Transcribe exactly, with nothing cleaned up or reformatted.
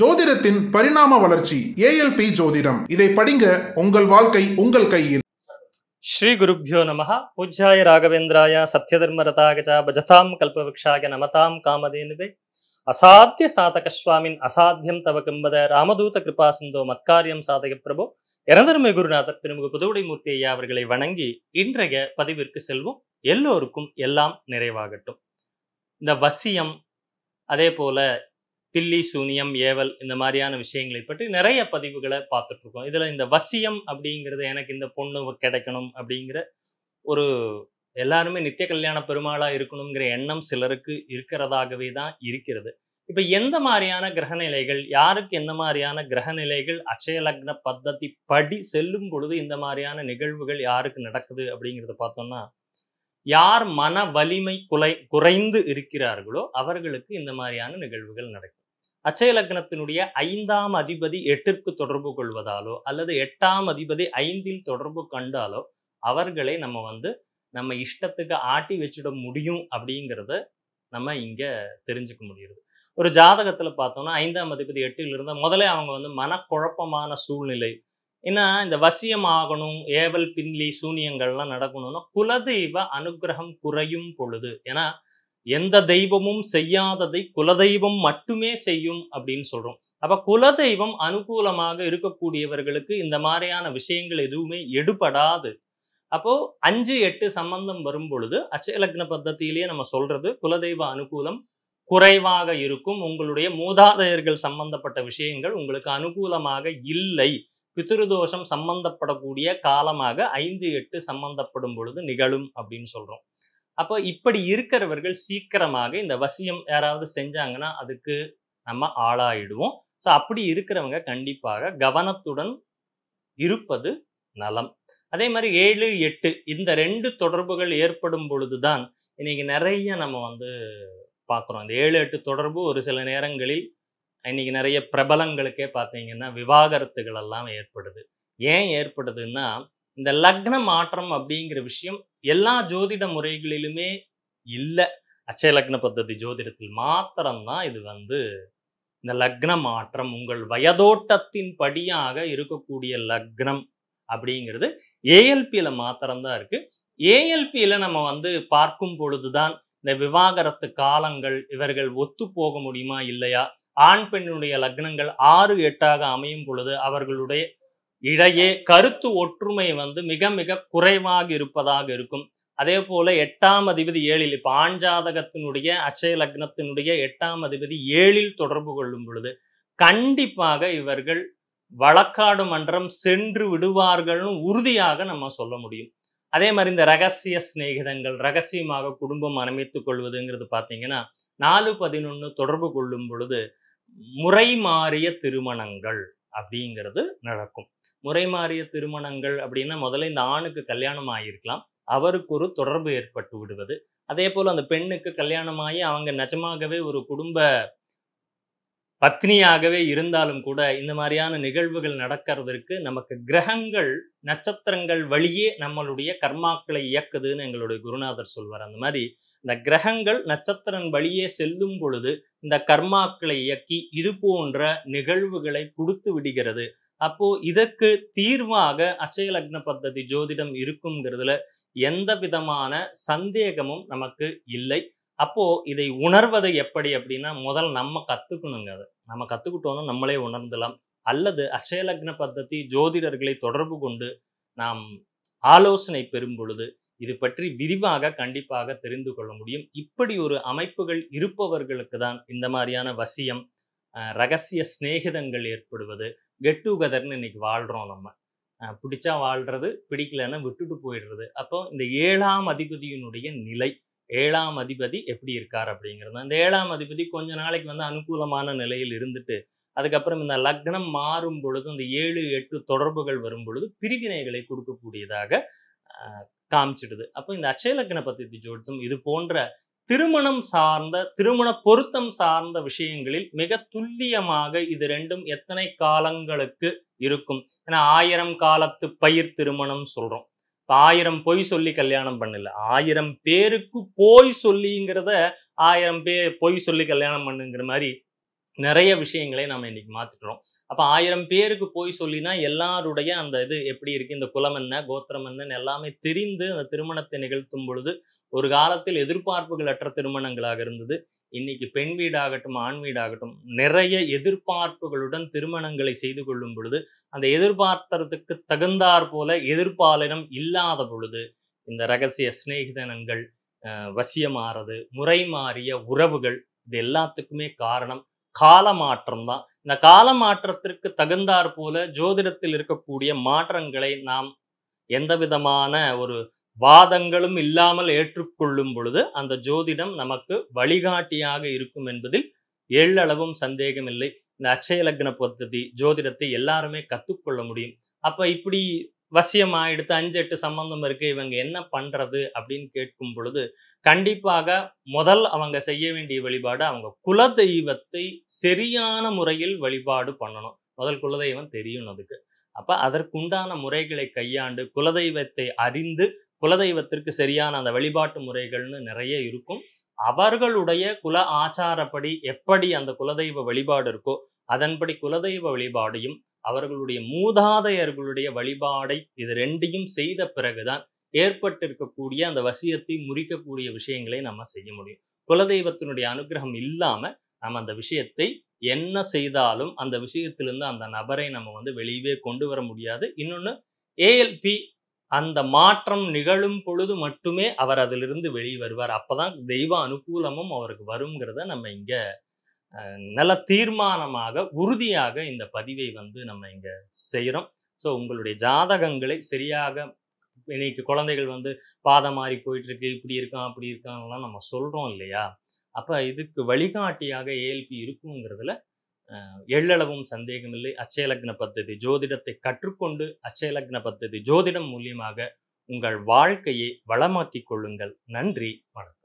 ஜோதிடத்தின் பரிணாம வளர்ச்சி ஏஎல்பி ஜோதிடம். இதை படிங்க, உங்கள் வாழ்க்கை உங்கள் கையில். ஸ்ரீ குருப்யோ நமஹ. பூஜ்யாய ராகவேந்திராய சத்யதர்மரதாய ச பஜதாம் கல்பவృక్షாய நமதாம் காமதேனுவே. அசாத்திய சாதக சுவாமின் அசாத்தியம் தவ கிம்பத ராமதூத கிருபா சிந்தோ மத்காரியம் சாதக பிரபு. இறந்தருமை குருநாதர் திருமுக புதுவுடை மூர்த்தி ஐயா அவர்களை வணங்கி இன்றைய பதிவிற்கு செல்வோம். எல்லோருக்கும் எல்லாம் நிறைவாகட்டும். இந்த வசியம், அதே போல பில்லி சூனியம், ஏவல், இந்த மாதிரியான விஷயங்களை பற்றி நிறைய பதிவுகளை பார்த்துட்டு இருக்கோம். இதுல இந்த வசியம் அப்படிங்கிறது, எனக்கு இந்த பொண்ணு கிடைக்கணும் அப்படிங்கிற ஒரு எல்லாருமே நித்திய கல்யாண பெருமாளா இருக்கணுங்கிற எண்ணம் சிலருக்கு இருக்கிறதாகவே தான் இருக்கிறது. இப்ப எந்த மாதிரியான கிரகநிலைகள், யாருக்கு எந்த மாதிரியான கிரகநிலைகள் அட்சய லக்ன பத்ததி படி செல்லும் பொழுது இந்த மாதிரியான நிகழ்வுகள் யாருக்கு நடக்குது அப்படிங்கிறத பார்த்தோம்னா, யார் மன வலிமை குலை குறைந்து இருக்கிறார்களோ அவர்களுக்கு இந்த மாதிரியான நிகழ்வுகள் நடக்கும். அட்சய லக்னத்தினுடைய ஐந்தாம் அதிபதி எட்டிற்கு தொடர்பு கொள்வதாலோ அல்லது எட்டாம் அதிபதி ஐந்தில் தொடர்பு கண்டாலோ அவர்களை நம்ம வந்து நம்ம இஷ்டத்துக்கு ஆட்டி வச்சுட முடியும் அப்படிங்கிறத நம்ம இங்க தெரிஞ்சுக்க முடியுது. ஒரு ஜாதகத்துல பார்த்தோம்னா ஐந்தாம் அதிபதி எட்டில் இருந்தா முதல்ல அவங்க வந்து மனக்குழப்பமான சூழ்நிலை. ஏன்னா இந்த வசியம் ஆகணும், ஏவல் பின்லி சூனியங்கள்லாம் நடக்கணும்னா குலதெய்வ அனுகிரகம் குறையும் பொழுது, ஏன்னா எந்த தெய்வமும் செய்யாததை குலதெய்வம் மட்டுமே செய்யும் அப்படின்னு சொல்றோம். அப்ப குலதெய்வம் அனுகூலமாக இருக்கக்கூடியவர்களுக்கு இந்த மாதிரியான விஷயங்கள் எதுவுமே எடுபடாது. அப்போ அஞ்சு எட்டு சம்பந்தம் வரும் பொழுது அட்சய லக்ன பத்தத்திலேயே நம்ம சொல்றது குலதெய்வ அனுகூலம் குறைவாக இருக்கும். உங்களுடைய மூதாதையர்கள் சம்பந்தப்பட்ட விஷயங்கள் உங்களுக்கு அனுகூலமாக இல்லை. பித்ருதோஷம் சம்பந்தப்படக்கூடிய காலமாக ஐந்து எட்டு சம்பந்தப்படும் பொழுது நிகழும் அப்படின்னு சொல்றோம். அப்போ இப்படி இருக்கிறவர்கள் சீக்கிரமாக இந்த வசியம் யாராவது செஞ்சாங்கன்னா அதுக்கு நம்ம ஆளாயிடுவோம். ஸோ அப்படி இருக்கிறவங்க கண்டிப்பாக கவனத்துடன் இருப்பது நலம். அதே மாதிரி ஏழு எட்டு இந்த ரெண்டு தொடர்புகள் ஏற்படும் பொழுதுதான் இன்னைக்கு நிறைய நம்ம வந்து பார்க்குறோம். இந்த ஏழு எட்டு தொடர்பு ஒரு சில நேரங்களில் இன்னைக்கு நிறைய பிரபலங்களுக்கே பார்த்தீங்கன்னா விவாகரத்துகள் எல்லாம் ஏற்படுது. ஏன் ஏற்படுதுன்னா, இந்த லக்ன மாற்றம் அப்படிங்கிற விஷயம் எல்லா ஜோதிட முறைகளிலுமே இல்லை. அட்சய லக்ன பத்ததி ஜோதிடத்தில் மாத்திரம்தான் இது வந்து இந்த லக்ன மாற்றம் உங்கள் வயதோட்டத்தின் படியாக இருக்கக்கூடிய லக்னம் அப்படிங்கிறது ஏஎல்பியில மாத்திரம்தான் இருக்கு. ஏஎல்பியில நம்ம வந்து பார்க்கும் பொழுதுதான் இந்த விவாகரத்து காலங்கள், இவர்கள் ஒத்து போக முடியுமா இல்லையா, ஆண் பெண்ணுடைய லக்னங்கள் ஆறு எட்டாக அமையும் பொழுது அவர்களுடைய இடையே கருத்து ஒற்றுமை வந்து மிக மிக குறைவாக இருப்பதாக இருக்கும். அதே போல எட்டாம் அதிபதி ஏழில், இப்ப ஆண் ஜாதகத்தினுடைய அட்சய லக்னத்தினுடைய எட்டாம் அதிபதி ஏழில் தொடர்பு கொள்ளும் பொழுது கண்டிப்பாக இவர்கள் வழக்காடு மன்றம் சென்று விடுவார்கள்னு உறுதியாக நம்ம சொல்ல முடியும். அதே மாதிரி இந்த ரகசிய சிநேகிதங்கள், ரகசியமாக குடும்பம் அமைத்துக் கொள்வதுங்கிறது பார்த்தீங்கன்னா நாலு பதினொன்னு தொடர்பு கொள்ளும் பொழுது முறை மாறிய திருமணங்கள் அப்படிங்கிறது நடக்கும். முறை மாறிய திருமணங்கள் அப்படின்னா முதல்ல இந்த ஆணுக்கு கல்யாணம் ஆகியிருக்கலாம், அவருக்கு ஒரு தொடர்பு ஏற்பட்டு விடுவது. அதே போல அந்த பெண்ணுக்கு கல்யாணம் ஆகி அவங்க நிஜமாகவே ஒரு குடும்ப பத்னியாகவே இருந்தாலும் கூட இந்த மாதிரியான நிகழ்வுகள் நடக்கிறதுக்கு நமக்கு கிரகங்கள் நட்சத்திரங்கள் வழியே நம்மளுடைய கர்மாக்களை இயக்குதுன்னு எங்களுடைய குருநாதர் சொல்வார். அந்த மாதிரி இந்த கிரகங்கள் நட்சத்திரம் வழியே செல்லும் பொழுது இந்த கர்மாக்களை இயக்கி இது போன்ற நிகழ்வுகளை கொடுத்து விடுகிறது. அப்போ இதற்கு தீர்வாக அட்சய லக்ன பத்ததி ஜோதிடம் இருக்குங்கிறதுல எந்த விதமான சந்தேகமும் நமக்கு இல்லை. அப்போ இதை உணர்வது எப்படி அப்படின்னா, முதல் நம்ம கத்துக்கணுங்க. அதை நம்ம கத்துக்கிட்டோம்னா நம்மளே உணர்ந்தலாம். அல்லது அட்சய லக்ன பத்ததி ஜோதிடர்களை தொடர்பு கொண்டு நாம் ஆலோசனை பெறும் பொழுது இது பற்றி விரிவாக கண்டிப்பாக தெரிந்து கொள்ள முடியும். இப்படி ஒரு அமைப்புகள் இருப்பவர்களுக்கு தான் இந்த மாதிரியான வசியம், ரகசிய சிநேகிதங்கள் ஏற்படுவது, கெட் டுகெதர்னு இன்னைக்கு வாழ்றோம். நம்ம பிடிச்சா வாழ்றது, பிடிக்கலன்னா விட்டுட்டு போயிடுறது. அப்போ இந்த ஏழாம் அதிபதியினுடைய நிலை, ஏழாம் அதிபதி எப்படி இருக்கார் அப்படிங்கிறது. அந்த ஏழாம் அதிபதி கொஞ்ச நாளைக்கு வந்து அனுகூலமான நிலையில் இருந்துட்டு அதுக்கப்புறம் இந்த லக்னம் மாறும் பொழுது அந்த ஏழு எட்டு தொடர்புகள் வரும் பொழுது பிரிவினைகளை கொடுக்கக்கூடியதாக காமிச்சிடுது. அப்போ இந்த அட்சய லக்ன பத்ததி ஜோதிடம் இது போன்ற திருமணம் சார்ந்த, திருமண பொருத்தம் சார்ந்த விஷயங்களில் மிக துல்லியமாக இது ரெண்டும் எத்தனை காலங்களுக்கு இருக்கும். ஏன்னா ஆயிரம் காலத்து பயிர் திருமணம் சொல்றோம். ஆயிரம் பொய் சொல்லி கல்யாணம் பண்ணல, ஆயிரம் பேருக்கு போய் சொல்லிங்கிறத ஆயிரம் பேர் பொய் சொல்லி கல்யாணம் பண்ணுங்கிற மாதிரி நிறைய விஷயங்களை நம்ம இன்னைக்கு மாத்திக்கிறோம். அப்ப ஆயிரம் பேருக்கு போய் சொல்லினா எல்லாருடைய அந்த இது எப்படி இருக்கு, இந்த குலம் என்ன கோத்திரம் என்னன்னு எல்லாமே தெரிந்து அந்த திருமணத்தை நிகழ்த்தும் பொழுது ஒரு காலத்தில் எதிர்பார்ப்புகள் அற்ற திருமணங்களாக இருந்தது. இன்னைக்கு பெண் வீடாகட்டும் ஆண் வீடாகட்டும் நிறைய எதிர்பார்ப்புகளுடன் திருமணங்களை செய்து கொள்ளும் பொழுது அந்த எதிர்பார்த்ததுக்கு தகுந்தாற் போல எதிர்ப்பாலினம் இல்லாத பொழுது இந்த ரகசிய சிநேகிதனங்கள், வசியமாறது, முறை மாறிய உறவுகள், இது எல்லாத்துக்குமே காரணம் காலமாற்றம் தான். இந்த காலமாற்றத்திற்கு தகுந்தாற் போல ஜோதிடத்தில் இருக்கக்கூடிய மாற்றங்களை நாம் எந்த விதமான ஒரு வாதங்களும் இல்லாமல் ஏற்றுக்கொள்ளும் பொழுது அந்த ஜோதிடம் நமக்கு வழிகாட்டியாக இருக்கும் என்பதில் எள்ளளவும் சந்தேகம் இல்லை. இந்த அட்சய லக்ன பద్ధதி ஜோதிடத்தை எல்லாருமே கத்துக்கொள்ள முடியும். அப்ப இப்படி வசியம் ஆயிடுத்து, அஞ்சு எட்டு சம்பந்தம் இருக்கு, இவங்க என்ன பண்றது அப்படின்னு கேட்கும் பொழுது கண்டிப்பாக முதல் அவங்க செய்ய வேண்டிய வழிபாடு அவங்க குலதெய்வத்தை சரியான முறையில் வழிபாடு பண்ணணும். முதல் குலதெய்வம் தெரியும் அதுக்கு. அப்ப அதற்குண்டான முறைகளை கையாண்டு குலதெய்வத்தை அறிந்து குலதெய்வத்திற்கு சரியான அந்த வழிபாட்டு முறைகள்னு நிறைய இருக்கும். அவர்களுடைய குல ஆச்சாரப்படி எப்படி அந்த குலதெய்வ வழிபாடு இருக்கோ அதன்படி குலதெய்வ வழிபாடையும் அவர்களுடைய மூதாதையர்களுடைய வழிபாடை இது ரெண்டையும் செய்த பிறகுதான் ஏற்பட்டிருக்கக்கூடிய அந்த வசியத்தை முறிக்கக்கூடிய விஷயங்களை நம்ம செய்ய முடியும். குலதெய்வத்தினுடைய அனுகிரகம் இல்லாம நம்ம அந்த விஷயத்தை என்ன செய்தாலும் அந்த விஷயத்திலிருந்து அந்த நபரை நம்ம வந்து வெளியவே கொண்டு வர முடியாது. இன்னொன்னு, ஏஎல்பி அந்த மாற்றம் நிகழும் பொழுது மட்டுமே அவர் அதிலிருந்து வெளியே வருவார். அப்பதான் தெய்வ அனுகூலமும் அவருக்கு வருங்கிறத நம்ம இங்க நல்ல தீர்மானமாக உறுதியாக இந்த பதிவை வந்து நம்ம இங்க செய்யறோம். ஸோ உங்களுடைய ஜாதகங்களை சரியாக, இன்னைக்கு குழந்தைகள் வந்து பாதம் மாறி போயிட்டு இருக்கு, இப்படி இருக்கான் அப்படி இருக்கான்லாம் நம்ம சொல்றோம் இல்லையா? அப்ப இதுக்கு வழிகாட்டியாக ஏஎல்பி இருக்குங்கிறதுல எள்ளளவும் சந்தேகம் இல்லை. அட்சய லக்ன பద్ధதி ஜோதிடத்தை கற்றுக்கொண்டு அட்சய லக்ன பద్ధதி ஜோதிடம் மூலியமாக உங்கள் வாழ்க்கையை வளமாக்கிக் கொள்ளுங்கள். நன்றி, வணக்கம்.